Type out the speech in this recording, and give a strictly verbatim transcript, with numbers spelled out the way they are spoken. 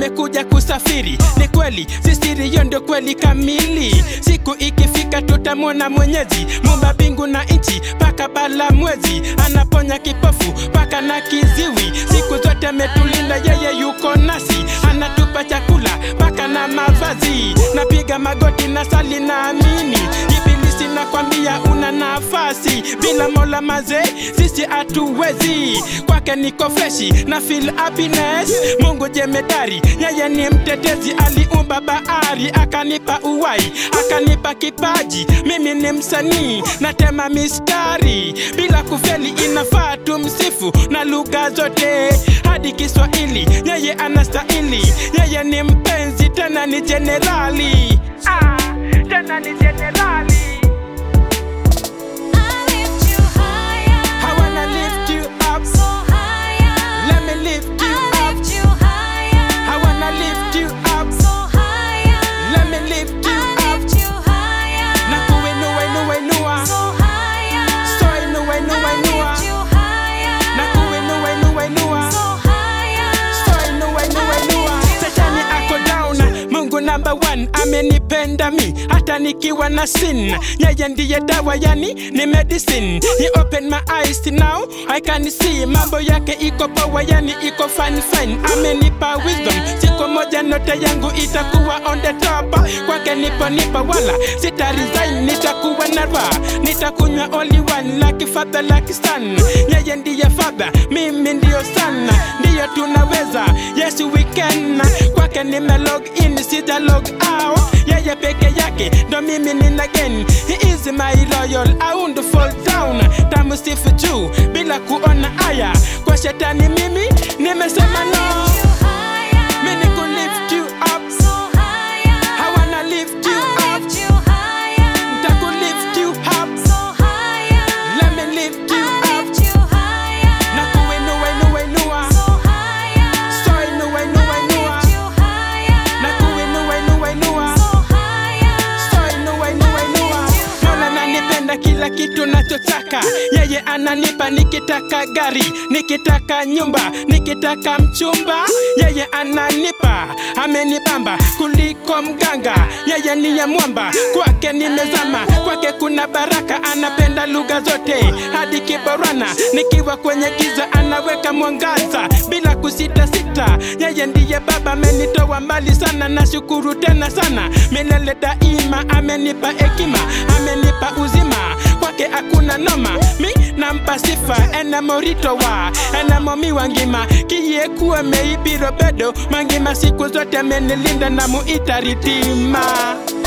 tumekuja kusafiri. Ni kweli, sisiri hiyo ndio kweli kamili. Siku ikifika tutamwona Mwenyezi, Muumba mbingu na nchi, paka bala mwezi. Anaponya kipofu, paka na kiziwi. Siku zote ametulinda, yeye yuko nasi. Anatupa chakula, paka na mavazi. Napiga magoti na sali na amini. Ibilisi nakwambia una nafasi. Bila Mola maze, sisi hatuwezi. Kwake niko freshi, na feel happiness. Mungu jemedari, yeye ni mtetezi. Aliumba bahari, akanipa uwai, akanipa kipaji. Mimi ni msanii, natema mistari. Bila kufeli inafaa tumsifu na lugha zote hadi Kiswahili. Yeye anastahili, yeye ni mpenzi, tena ni generali. Ah, tena ni generali. Number one, amenipenda mi hata nikiwa na sin. Yeye ndiye dawa, yani ni medicine. He opened my eyes now, I can see. Mambo yake iko power, yani iko fine fine. Amenipa wisdom, siku moja note yangu itakuwa on the top. Kwake nipo nipa wala sita resign. Nitakuwa na raha, nitakunywa only one. Like father, like son. Yeye ndiye father, mimi ndio sana. Ndiyo tunaweza, yes we can. Kwake nime log in, sita log out. Yeye peke yake ndo mimi nina again. He is my royal, I won't fall down. Tamusifu juu bila kuona aya. Kwa shetani mimi nimesema no. Mimi ku lift you up, I wanna lift you up. Nitaku lift you up, let me lift you up. Na kuinua inua inua, so inua inua inua. Na kuinua inua inua, so inua inua inua. Mola ananipenda kila kitu nachotaka. Yeye ananipa nikitaka gari, nikitaka nyumba, nikitaka mchumba. Yeye ananipa, amenibamba kuliko mganga. Yeye ni ya mwamba, kwake nimezama. Kwake kuna baraka, anapenda lugha zote hadi Kiborana. Nikiwa kwenye giza anaweka mwangaza bila kusita sita. Yeye ndiye baba, amenitoa mbali sana. Nashukuru tena sana, milele daima. Amenipa hekima, amenipa uzima. Kwake hakuna noma, mi nampa sifa. Ena morito wa, ena momi wangima. Kiye kuwa meibiro bedo, mangima siku zote amenilinda na muita ritima.